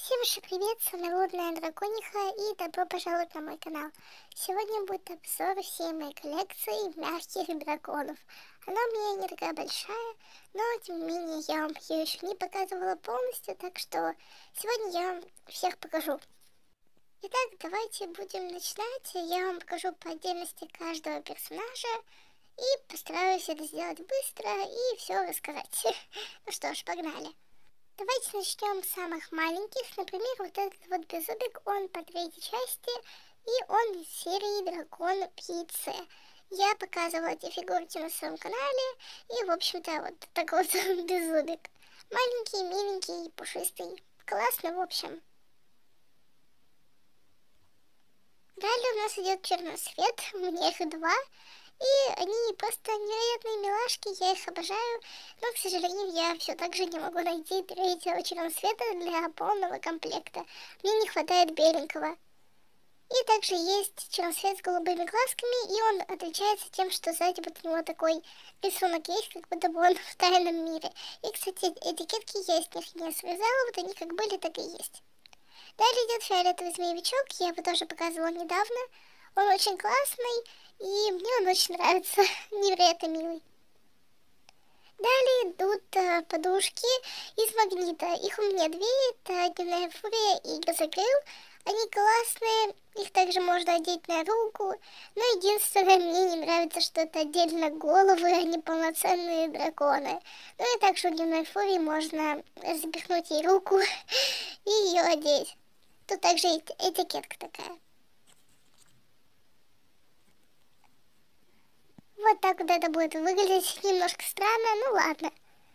Всем же привет, народная дракониха и добро пожаловать на мой канал. Сегодня будет обзор всей моей коллекции мягких драконов. Она у меня не такая большая, но тем не менее я вам ее еще не показывала полностью, так что сегодня я вам всех покажу. Итак, давайте будем начинать. Я вам покажу по отдельности каждого персонажа и постараюсь это сделать быстро и все рассказать. Ну что ж, погнали. Давайте начнем с самых маленьких. Например, вот этот вот беззубик, он по третьей части, и он из серии Дракон Птицы. Я показывала эти фигурки на своем канале, и, в общем-то, вот такой вот беззубик. Маленький, миленький, пушистый. Классно, в общем. Далее у нас идет черносвет, у меня их два. И они просто невероятные милашки, я их обожаю, но, к сожалению, я все так же не могу найти третьего черносвета для полного комплекта. Мне не хватает беленького. И также есть черносвет с голубыми глазками, и он отличается тем, что сзади вот у него такой рисунок есть, как будто бы он в тайном мире. И, кстати, этикетки я с них не срезала, вот они как были, так и есть. Далее идет фиолетовый змеевичок, я его тоже показывала недавно. Он очень классный, и мне он очень нравится, невероятно милый. Далее идут подушки из магнита. Их у меня две, это Дневная Фурия и Грозокрыл. Они классные, их также можно одеть на руку. Но единственное, мне не нравится, что это отдельно головы, а не полноценные драконы. Ну и также у Дневной Фурии можно запихнуть ей руку и ее одеть. Тут также этикетка такая. Вот так вот это будет выглядеть немножко странно, ну ладно.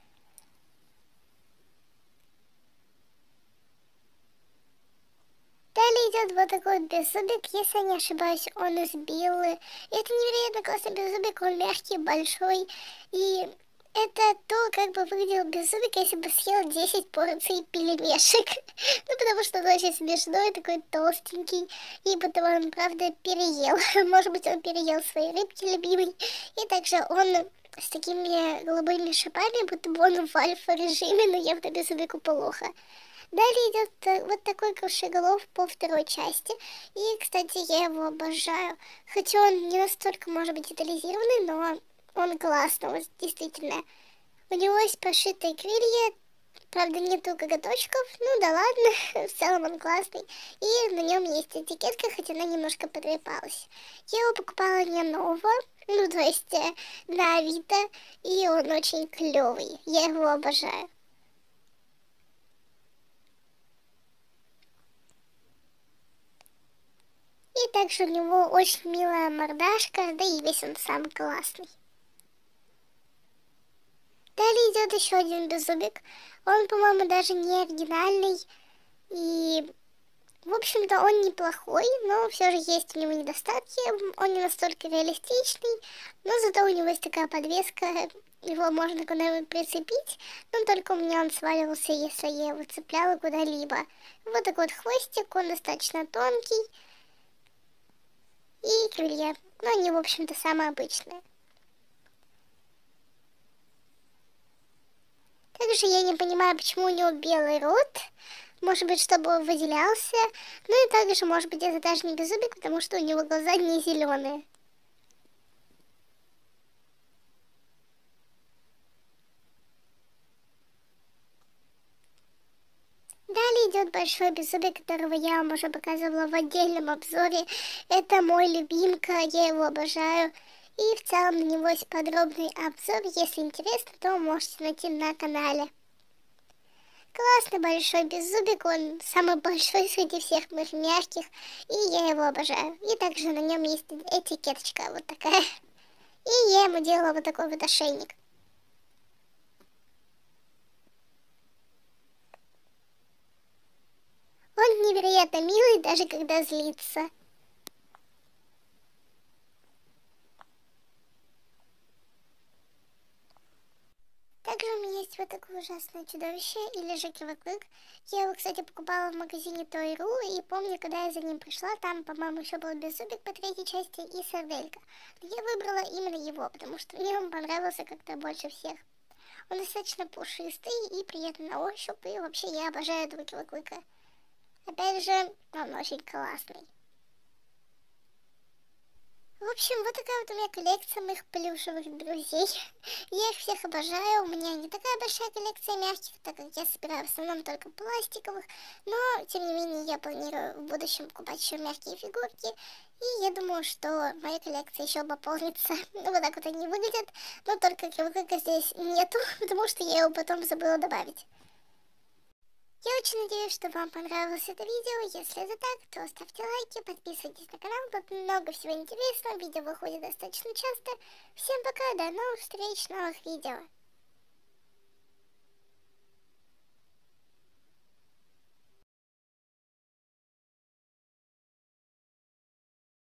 Далее идет вот такой вот беззубик, если я не ошибаюсь, он из Биллы. Это невероятно классный беззубик, он мягкий, большой. И это то, как бы выглядел беззубик, если бы съел 10 порций пельмешек. Ну, потому что он очень смешной, такой толстенький. И потом он, правда, переел. Может быть, он переел свои рыбки любимые. И также он с такими голубыми шипами, будто бы он в альфа-режиме, но ем-то беззубику плохо. Далее идет вот такой крушеголов по второй части. И, кстати, я его обожаю. Хотя он не настолько, может быть, детализированный, но он классный, вот, действительно. У него есть пошитые крылья, правда, нету коготочков, ну да ладно, в целом он классный. И на нем есть этикетка, хотя она немножко потрепалась. Я его покупала не нового, ну то есть на Авито, и он очень клевый, я его обожаю. И также у него очень милая мордашка, да и весь он сам классный. Далее идет еще один беззубик. Он, по-моему, даже не оригинальный. И, в общем-то, он неплохой, но все же есть у него недостатки. Он не настолько реалистичный, но зато у него есть такая подвеска. Его можно куда-нибудь прицепить, но только у меня он сваливался, если я его цепляла куда-либо. Вот такой вот хвостик, он достаточно тонкий. И крылья, но они, в общем-то, самые обычные. Также я не понимаю, почему у него белый рот. Может быть, чтобы он выделялся. Ну и также, может быть, это даже не беззубик, потому что у него глаза не зеленые. Далее идет большой беззубик, которого я вам уже показывала в отдельном обзоре. Это мой любимка, я его обожаю. И в целом на него есть подробный обзор. Если интересно, то можете найти на канале. Классный большой беззубик, он самый большой среди всех моих мягких, и я его обожаю. И также на нем есть этикеточка вот такая. И я ему делала вот такой вот ошейник. Он невероятно милый, даже когда злится. Также у меня есть вот такое ужасное чудовище, или же Кривой Клык. Я его, кстати, покупала в магазине Той.ру, и помню, когда я за ним пришла, там, по-моему, еще был беззубик по третьей части и сарделька. Но я выбрала именно его, потому что мне он понравился как-то больше всех. Он достаточно пушистый и приятный на ощупь, и вообще я обожаю этого Кривого Клыка. Опять же, он очень классный. В общем, вот такая вот у меня коллекция моих плюшевых друзей. Я их всех обожаю. У меня не такая большая коллекция мягких, так как я собираю в основном только пластиковых. Но, тем не менее, я планирую в будущем покупать еще мягкие фигурки. И я думаю, что моя коллекция еще пополнится. Ну, вот так вот они выглядят. Но только кривых здесь нету, потому что я его потом забыла добавить. Я очень надеюсь, что вам понравилось это видео. Если это так, то ставьте лайки, подписывайтесь на канал. Тут много всего интересного. Видео выходит достаточно часто. Всем пока, до новых встреч, новых видео.